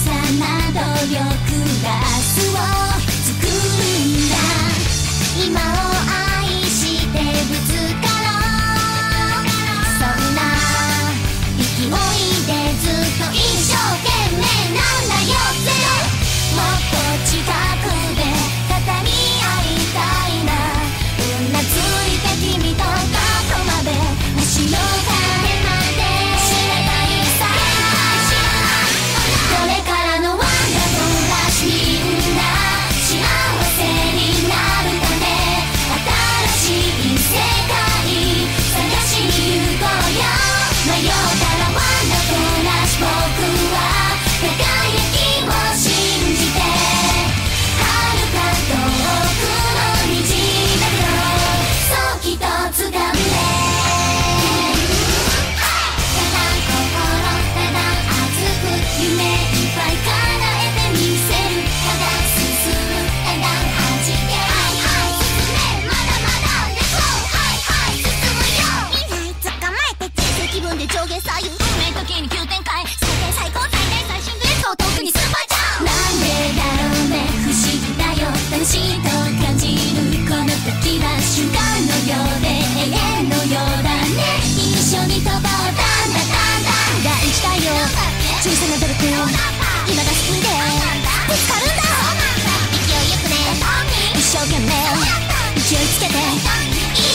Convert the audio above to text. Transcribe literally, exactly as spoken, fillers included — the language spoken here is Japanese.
さな努力が明日を作るんだ。今を愛してぶつかろう。そんな勢いでずっと一生懸命なんだよってもっと近くで語り合いたいな。うなずいて君とどこまで星の壁まで知らないさ。これからのワンダフルラッシュみんな幸せになるため新しい世界探しに行こうよ。迷ったらワンダフルラッシュ僕は輝きを信じて遥か遠くの道だけどそうきっと掴んでただ心ただ熱く夢いっぱい叶えてみせる。ただ進むただ弾けはいはい進めまだまだレッツゴーはいはい進むよ。いない捕まえて人生気分で上下左右運命時に急展開最低最高最大最新グレート特にスーパージャンなんでだろうね不思議だよ楽しいと感じるこの時は瞬間のようで永遠のようだね。一緒に飛ぼうだんだだんだ大事だよ小さな努力今がスピンでぶつかるんだ勢いよくね一生懸命勢いつけて